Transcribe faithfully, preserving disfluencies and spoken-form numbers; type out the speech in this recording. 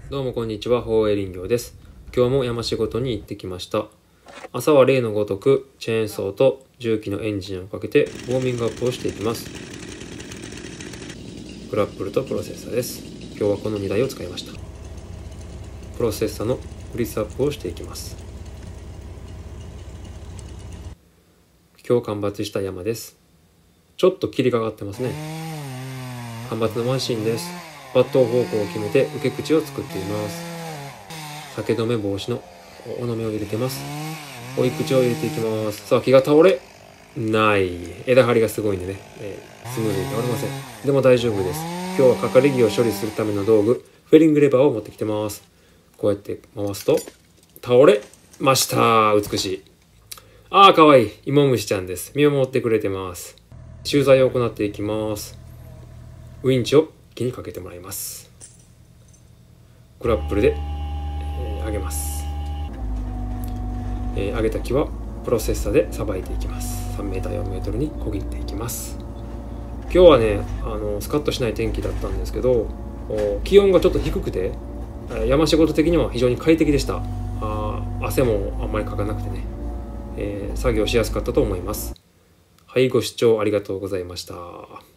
どうもこんにちは、宝永林業です。今日も山仕事に行ってきました。朝は例のごとくチェーンソーと重機のエンジンをかけてウォーミングアップをしていきます。グラップルとプロセッサーです。今日はこのにだいを使いました。プロセッサのグリスアップをしていきます。今日間伐した山です。ちょっと霧がかってますね。間伐のマシンです。抜刀方向を決めて受け口を作っています。酒止め防止のおのめを入れてます。追い口を入れていきます。さあ、木が倒れない。枝張りがすごいんでね、えー、スムーズに倒れません。でも大丈夫です。今日はかかり木を処理するための道具、フェリングレバーを持ってきてます。こうやって回すと倒れました。美しい。ああ、かわいい。芋虫ちゃんです。見守ってくれてます。修繕を行っていきます。ウインチを木にかけてもらいます。グラップルで、えー、上げます、えー、上げた木はプロセッサでさばいていきます。 さんメーターよんメートルにこぎっていきます。今日はねあのスカッとしない天気だったんですけど、気温がちょっと低くて山仕事的には非常に快適でした。あ汗もあんまりかかなくてね、えー、作業しやすかったと思います。はい、ご視聴ありがとうございました。